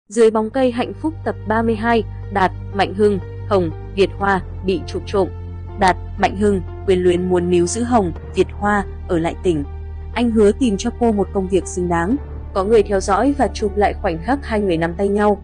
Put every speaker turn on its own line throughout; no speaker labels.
Dưới bóng cây hạnh phúc tập 32, Đạt, Mạnh Hưng, Hồng, Việt Hoa bị chụp trộm. Đạt, Mạnh Hưng quyến luyến muốn níu giữ Hồng, Việt Hoa ở lại tỉnh. Anh hứa tìm cho cô một công việc xứng đáng. Có người theo dõi và chụp lại khoảnh khắc hai người nắm tay nhau.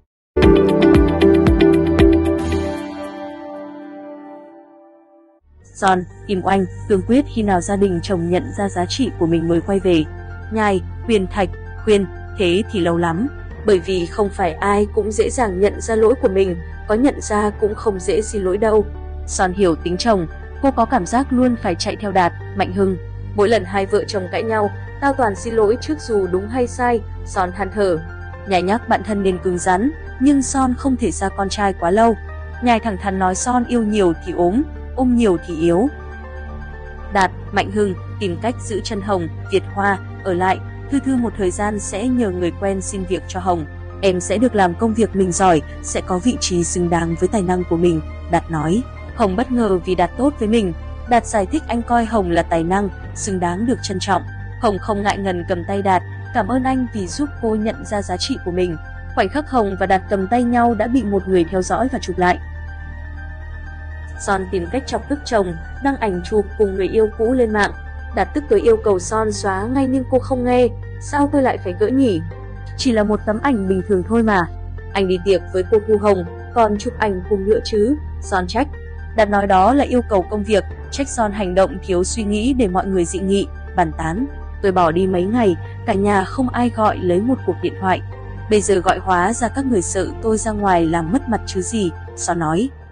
Son, Kim Oanh, cương quyết khi nào gia đình chồng nhận ra giá trị của mình mới quay về. Nhai, Huyền Thạch, khuyên, thế thì lâu lắm. Bởi vì không phải ai cũng dễ dàng nhận ra lỗi của mình, có nhận ra cũng không dễ xin lỗi đâu. Son hiểu tính chồng, cô có cảm giác luôn phải chạy theo Đạt, Mạnh Hưng. Mỗi lần hai vợ chồng cãi nhau, tao toàn xin lỗi trước dù đúng hay sai, Son than thở. Nhai nhắc bạn thân nên cứng rắn, nhưng Son không thể xa con trai quá lâu. Nhai thẳng thắn nói Son yêu nhiều thì ốm, ôm nhiều thì yếu. Đạt, Mạnh Hưng tìm cách giữ chân Hồng, Việt Hoa ở lại. Thư một thời gian sẽ nhờ người quen xin việc cho Hồng. Em sẽ được làm công việc mình giỏi, sẽ có vị trí xứng đáng với tài năng của mình, Đạt nói. Hồng bất ngờ vì Đạt tốt với mình. Đạt giải thích anh coi Hồng là tài năng, xứng đáng được trân trọng. Hồng không ngại ngần cầm tay Đạt, cảm ơn anh vì giúp cô nhận ra giá trị của mình. Khoảnh khắc Hồng và Đạt cầm tay nhau đã bị một người theo dõi và chụp lại. Son tìm cách chọc tức chồng, đăng ảnh chụp cùng người yêu cũ lên mạng. Đạt tức tối yêu cầu Son xóa ngay nhưng cô không nghe. Sao tôi lại phải gỡ nhỉ? Chỉ là một tấm ảnh bình thường thôi mà. Anh đi tiệc với cô Thu Hồng, còn chụp ảnh cùng nữa chứ, Son trách. Đạt nói đó là yêu cầu công việc, trách Son hành động thiếu suy nghĩ để mọi người dị nghị, bàn tán. Tôi bỏ đi mấy ngày, cả nhà không ai gọi lấy một cuộc điện thoại. Bây giờ gọi hóa ra các người sợ tôi ra ngoài làm mất mặt chứ gì, Son nói.